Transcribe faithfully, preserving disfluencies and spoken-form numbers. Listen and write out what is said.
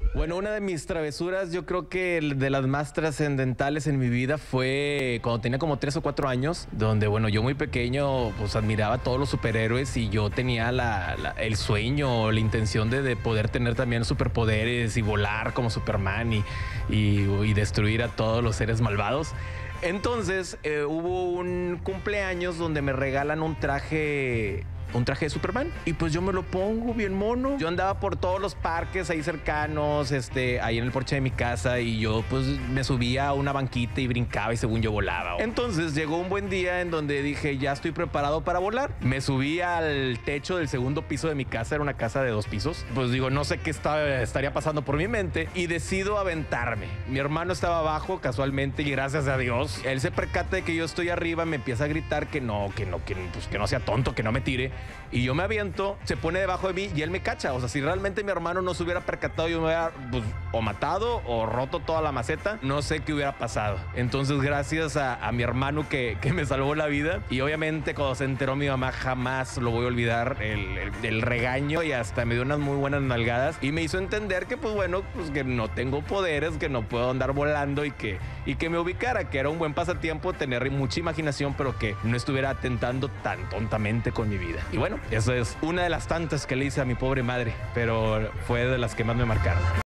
Bueno, una de mis travesuras, yo creo que el de las más trascendentales en mi vida fue cuando tenía como tres o cuatro años, donde, bueno, yo muy pequeño, pues admiraba a todos los superhéroes y yo tenía la, la- el sueño, la intención de, de poder tener también superpoderes y volar como Superman y, y, y destruir a todos los seres malvados. Entonces, eh, hubo un cumpleaños donde me regalan un traje un traje de Superman y pues yo me lo pongo bien mono. Yo andaba por todos los parques ahí cercanos, este, ahí en el porche de mi casa, y yo pues me subía a una banquita y brincaba y según yo volaba. Entonces llegó un buen día en donde dije, ya estoy preparado para volar. Me subí al techo del segundo piso de mi casa, era una casa de dos pisos. Pues digo, no sé qué está, estaría pasando por mi mente y decido aventarme. Mi hermano estaba abajo casualmente y gracias a Dios, él se percata de que yo estoy arriba, me empieza a gritar que no, que no, que, pues, que no sea tonto, que no me tire. Y yo me aviento, se pone debajo de mí y él me cacha. O sea, si realmente mi hermano no se hubiera percatado, yo me hubiera pues, o matado o roto toda la maceta. No sé qué hubiera pasado. Entonces, gracias a, a mi hermano que, que me salvó la vida. Y obviamente, cuando se enteró mi mamá, jamás lo voy a olvidar. El, el, el regaño, y hasta me dio unas muy buenas nalgadas. Y me hizo entender que, pues bueno, pues que no tengo poderes, que no puedo andar volando y que, y que me ubicara, que era un buen pasatiempo, tener mucha imaginación, pero que no estuviera atentando tan tontamente con mi vida. Y bueno, eso es una de las tantas que le hice a mi pobre madre, pero fue de las que más me marcaron.